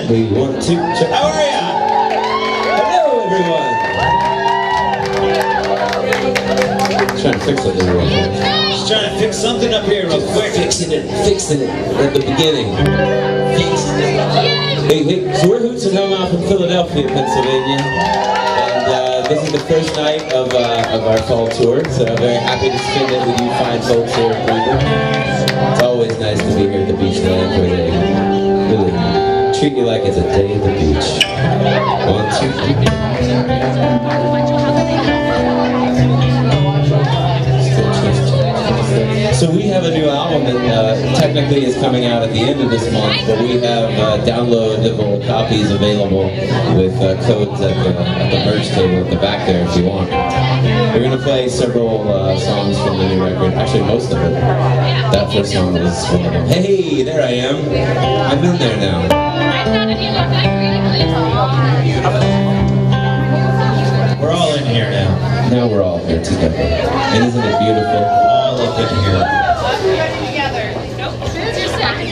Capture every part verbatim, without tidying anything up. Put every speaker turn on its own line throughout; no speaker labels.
Three, one, two, check. How are ya? Hello, everyone. Just trying to fix it real quick.
Just trying to fix something up here real quick.
Fixing it, fixing it at the beginning. Fixing it. Hey, hey, so we're Hoots and Hellmouth from Philadelphia, Pennsylvania. And uh, this is the first night of, uh, of our fall tour, so I'm very happy to spend it with you fine folks here at Cleveland. It's always nice to be here at the Beachland where they really treat you like it's a day at the beach. One, two, three. So we have a new album that uh, technically is coming out at the end of this month, but we have uh, downloadable copies available with uh, codes at the, at the merch table at the back there if you want. We're going to play several uh, songs from the new record, actually most of it. That first song was one of them. Hey, there I am. I'm in there now.
We're all in here now.
Now we're all here together. And isn't it beautiful?
All up in here.
Together. Nope. Just second.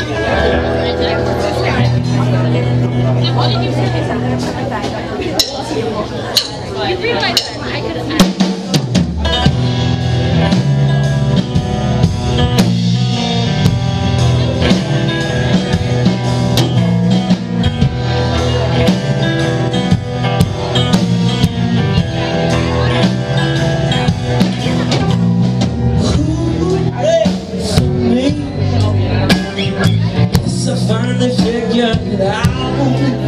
You realize that I could have asked.
I finally figured it out.